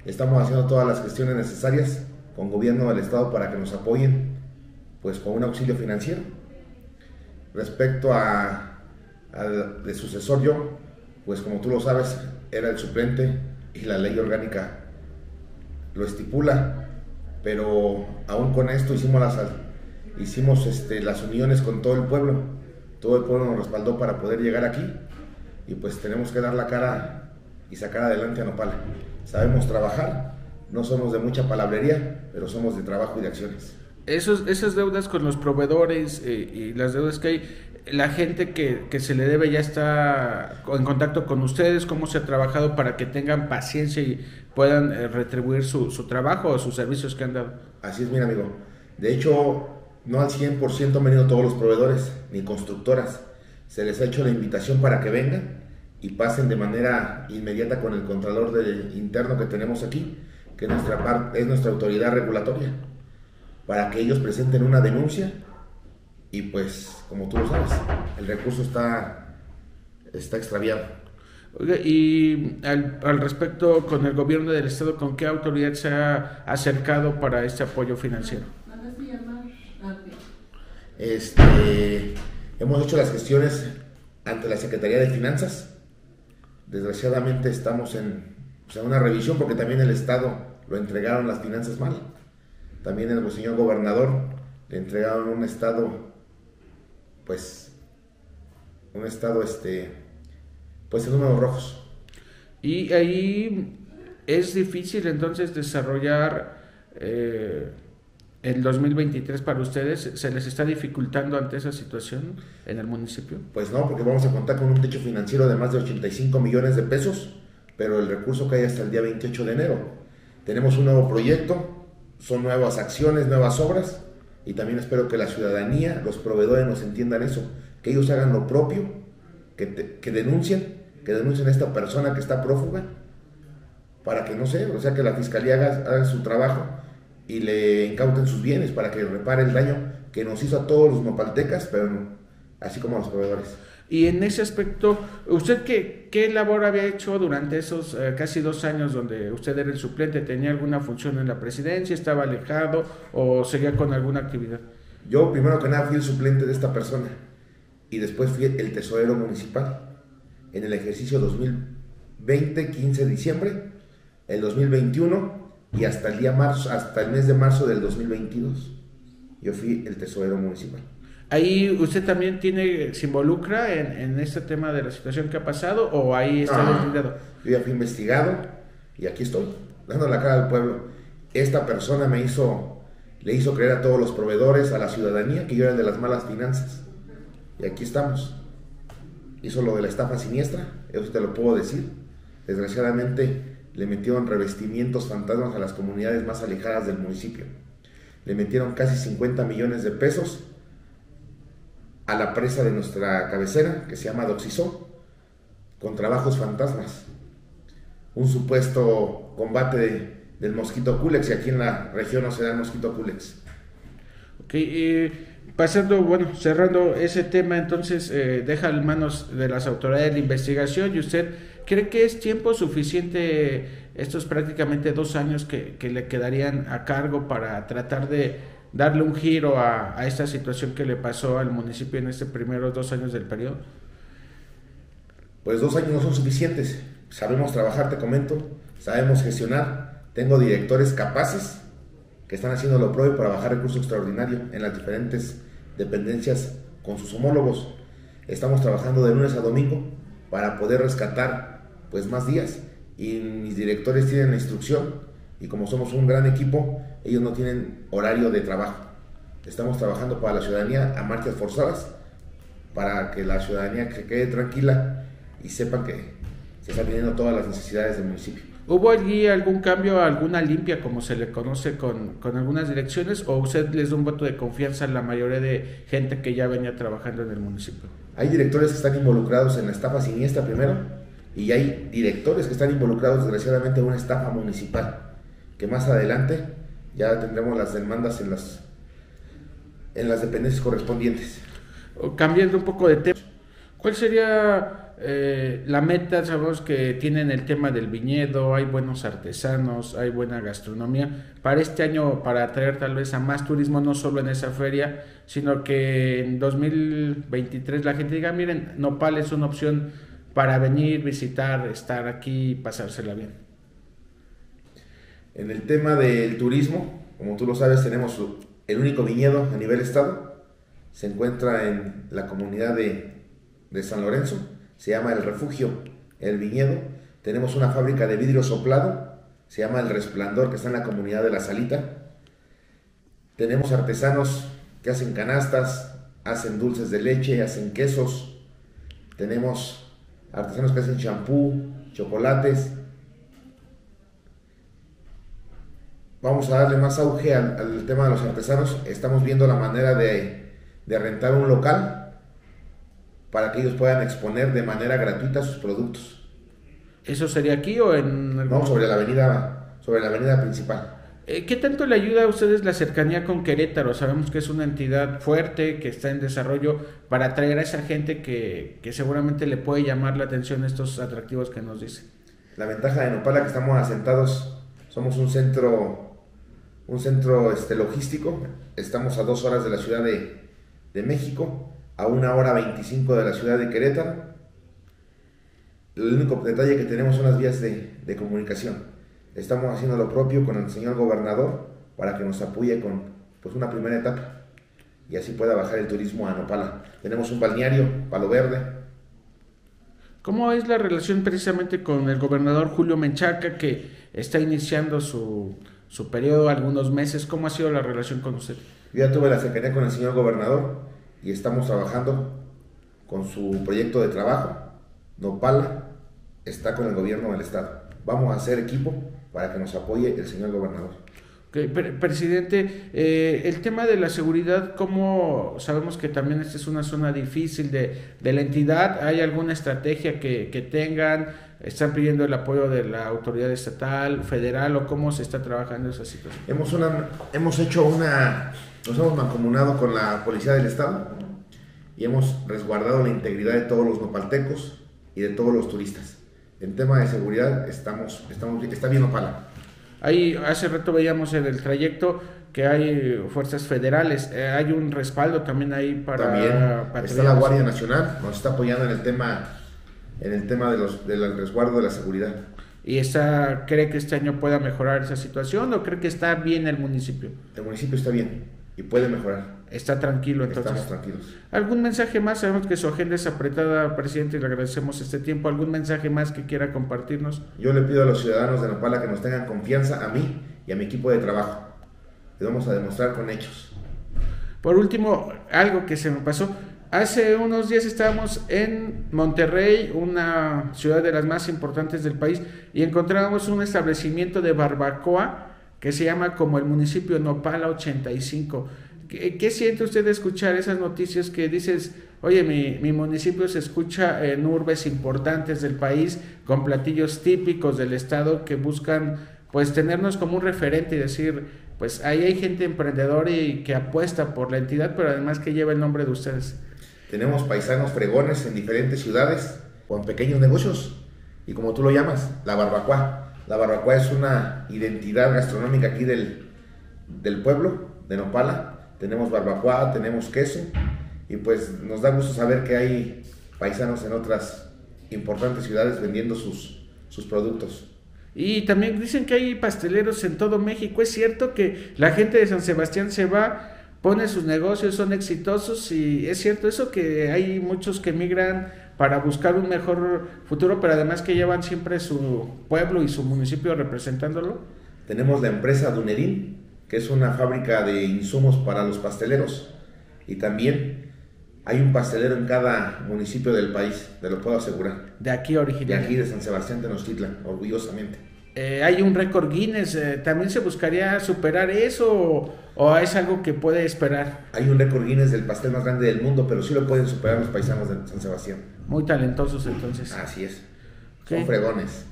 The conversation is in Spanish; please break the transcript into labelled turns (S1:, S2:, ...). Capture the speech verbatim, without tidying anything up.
S1: Estamos haciendo todas las gestiones necesarias con gobierno del estado para que nos apoyen, pues con un auxilio financiero. Respecto a, a de sucesor yo, pues como tú lo sabes, era el suplente y la ley orgánica lo estipula, pero aún con esto hicimos las, hicimos este, las uniones con todo el pueblo, todo el pueblo nos respaldó para poder llegar aquí y pues tenemos que dar la cara y sacar adelante a Nopala. Sabemos trabajar, no somos de mucha palabrería, pero somos de trabajo y de acciones.
S2: Esos, esas deudas con los proveedores eh, y las deudas que hay, la gente que, que se le debe ya está en contacto con ustedes, cómo se ha trabajado para que tengan paciencia y puedan eh, retribuir su, su trabajo o sus servicios que han dado.
S1: Así es, mi amigo. De hecho, no al cien por ciento han venido todos los proveedores ni constructoras. Se les ha hecho la invitación para que vengan y pasen de manera inmediata con el contralor de, interno que tenemos aquí, que es nuestra, parte, es nuestra autoridad regulatoria, para que ellos presenten una denuncia y pues, como tú lo sabes, el recurso está, está extraviado.
S2: Oiga, y al, al respecto con el gobierno del estado, ¿con qué autoridad se ha acercado para este apoyo financiero?
S1: Este, hemos hecho las gestiones ante la Secretaría de Finanzas. Desgraciadamente estamos en, o sea, una revisión porque también el estado lo entregaron las finanzas mal. También el señor gobernador le entregaron un estado, pues, un estado, este, pues en números rojos.
S2: Y ahí es difícil entonces desarrollar eh, el dos mil veintitrés para ustedes. ¿Se les está dificultando ante esa situación en el municipio?
S1: Pues no, porque vamos a contar con un techo financiero de más de ochenta y cinco millones de pesos, pero el recurso cae hasta el día veintiocho de enero. Tenemos un nuevo proyecto. Son nuevas acciones, nuevas obras y también espero que la ciudadanía, los proveedores nos entiendan eso, que ellos hagan lo propio, que, te, que denuncien, que denuncien a esta persona que está prófuga para que no sé, o sea que la fiscalía haga, haga su trabajo y le incauten sus bienes para que repare el daño que nos hizo a todos los nopaltecas, pero no, así como a los proveedores.
S2: Y en ese aspecto, ¿usted qué, qué labor había hecho durante esos eh, casi dos años donde usted era el suplente? ¿Tenía alguna función en la presidencia? ¿Estaba alejado o seguía con alguna actividad?
S1: Yo primero que nada fui el suplente de esta persona y después fui el tesorero municipal en el ejercicio dos mil veinte, quince de diciembre, el dos mil veintiuno y hasta el día marzo, hasta el mes de marzo del dos mil veintidós. Yo fui el tesorero municipal.
S2: ¿Ahí usted también tiene, se involucra en, en este tema de la situación que ha pasado o ahí está
S1: No,
S2: deslindado?
S1: yo ya fui investigado y aquí estoy, dando la cara al pueblo. Esta persona me hizo, le hizo creer a todos los proveedores, a la ciudadanía, que yo era el de las malas finanzas. Y aquí estamos. Hizo lo de la estafa siniestra, eso te lo puedo decir. Desgraciadamente le metieron revestimientos fantasmas a las comunidades más alejadas del municipio. Le metieron casi cincuenta millones de pesos a la presa de nuestra cabecera, que se llama Doxizó, con trabajos fantasmas. Un supuesto combate de, del mosquito Culex, y aquí en la región no se da el mosquito Culex.
S2: Ok, eh, pasando, bueno, cerrando ese tema, entonces eh, deja en manos de las autoridades de investigación y usted cree que es tiempo suficiente estos prácticamente dos años que, que le quedarían a cargo para tratar de darle un giro a, a esta situación que le pasó al municipio en estos primeros dos años del periodo?
S1: Pues dos años no son suficientes. Sabemos trabajar, te comento, sabemos gestionar. Tengo directores capaces que están haciendo lo propio para bajar recurso extraordinario en las diferentes dependencias con sus homólogos. Estamos trabajando de lunes a domingo para poder rescatar pues más días y mis directores tienen la instrucción y como somos un gran equipo, ellos no tienen horario de trabajo. Estamos trabajando para la ciudadanía a marchas forzadas para que la ciudadanía se quede tranquila y sepan que se están teniendo todas las necesidades del municipio.
S2: ¿Hubo allí algún cambio, alguna limpia, como se le conoce, con, con algunas direcciones, o usted les da un voto de confianza a la mayoría de gente que ya venía trabajando en el municipio?
S1: Hay directores que están involucrados en la estafa siniestra primero, y hay directores que están involucrados desgraciadamente en una estafa municipal, que más adelante ya tendremos las demandas en las, en las dependencias correspondientes.
S2: Cambiando un poco de tema, ¿Cuál sería eh, la meta? Sabemos que tienen el tema del viñedo, hay buenos artesanos, hay buena gastronomía. Para este año, para atraer tal vez a más turismo, no solo en esa feria, sino que en dos mil veintitrés la gente diga, miren, Nopal es una opción para venir, visitar, estar aquí y pasársela bien.
S1: En el tema del turismo, como tú lo sabes, tenemos el único viñedo a nivel estado. Se encuentra en la comunidad de, de San Lorenzo. Se llama El Refugio, El Viñedo. Tenemos una fábrica de vidrio soplado. Se llama El Resplandor, que está en la comunidad de La Salita. Tenemos artesanos que hacen canastas, hacen dulces de leche, hacen quesos. Tenemos artesanos que hacen champú, chocolates. Vamos a darle más auge al, al tema de los artesanos. Estamos viendo la manera de, de rentar un local para que ellos puedan exponer de manera gratuita sus productos.
S2: ¿Eso sería aquí o en...? Algún...
S1: No, sobre la avenida, sobre la avenida principal.
S2: Eh, ¿Qué tanto le ayuda a ustedes la cercanía con Querétaro? Sabemos que es una entidad fuerte, que está en desarrollo, para atraer a esa gente que, que seguramente le puede llamar la atención estos atractivos que nos dicen.
S1: La ventaja de Nopala es que estamos asentados, somos un centro... un centro este, logístico. Estamos a dos horas de la Ciudad de, de México, a una hora veinticinco de la ciudad de Querétaro. El único detalle que tenemos son las vías de, de comunicación. Estamos haciendo lo propio con el señor gobernador para que nos apoye con pues, una primera etapa y así pueda bajar el turismo a Nopala. Tenemos un balneario, Palo Verde.
S2: ¿Cómo es la relación precisamente con el gobernador Julio Menchaca, que está iniciando su... su periodo, algunos meses? ¿Cómo ha sido la relación con usted?
S1: Yo ya tuve la cercanía con el señor gobernador y estamos trabajando con su proyecto de trabajo. Nopala está con el gobierno del estado. Vamos a hacer equipo para que nos apoye el señor gobernador.
S2: Okay, presidente, eh, el tema de la seguridad, ¿cómo sabemos que también esta es una zona difícil de, de la entidad? ¿Hay alguna estrategia que, que tengan? ¿Están pidiendo el apoyo de la autoridad estatal, federal, o cómo se está trabajando esa situación?
S1: Hemos, una, hemos hecho una, nos hemos mancomunado con la policía del estado y hemos resguardado la integridad de todos los nopaltecos y de todos los turistas. En tema de seguridad estamos, estamos está bien Nopala.
S2: Ahí hace rato veíamos en el trayecto que hay fuerzas federales, eh, hay un respaldo también ahí para...
S1: También está la Guardia Nacional, nos está apoyando en el tema, en el tema de los, del resguardo de la seguridad.
S2: ¿Y esta, cree que este año pueda mejorar esa situación o cree que está bien el municipio?
S1: El municipio está bien y puede mejorar.
S2: Está tranquilo entonces.
S1: Estamos tranquilos.
S2: ¿Algún mensaje más? Sabemos que su agenda es apretada, presidente, y le agradecemos este tiempo. ¿Algún mensaje más que quiera compartirnos?
S1: Yo le pido a los ciudadanos de Nopala que nos tengan confianza a mí y a mi equipo de trabajo. Les vamos a demostrar con hechos.
S2: Por último, algo que se me pasó. Hace unos días estábamos en Monterrey, una ciudad de las más importantes del país, y encontramos un establecimiento de barbacoa que se llama como el municipio Nopala ochenta y cinco. ¿Qué, qué siente usted de escuchar esas noticias que dices, oye, mi, mi municipio se escucha en urbes importantes del país, con platillos típicos del estado que buscan pues tenernos como un referente y decir, pues ahí hay gente emprendedora y que apuesta por la entidad, pero además que lleva el nombre de ustedes?
S1: Tenemos paisanos fregones en diferentes ciudades con pequeños negocios y como tú lo llamas, la barbacoa. La barbacoa es una identidad gastronómica aquí del, del pueblo de Nopala. Tenemos barbacoa, tenemos queso y pues nos da gusto saber que hay paisanos en otras importantes ciudades vendiendo sus, sus productos.
S2: Y también dicen que hay pasteleros en todo México. ¿Es cierto que la gente de San Sebastián se va, pone sus negocios, son exitosos? Y es cierto eso, que hay muchos que emigran para buscar un mejor futuro, pero además que llevan siempre su pueblo y su municipio representándolo.
S1: Tenemos la empresa Dunerín, que es una fábrica de insumos para los pasteleros, y también hay un pastelero en cada municipio del país, te lo puedo asegurar.
S2: De aquí originalmente.
S1: De aquí, de San Sebastián Tenochtitlan, orgullosamente.
S2: Eh, hay un récord Guinness, eh, ¿también se buscaría superar eso o, o es algo que puede esperar?
S1: Hay un récord Guinness del pastel más grande del mundo, pero sí lo pueden superar los paisanos de San Sebastián.
S2: Muy talentosos entonces.
S1: Así es,
S2: okay.
S1: Son fregones.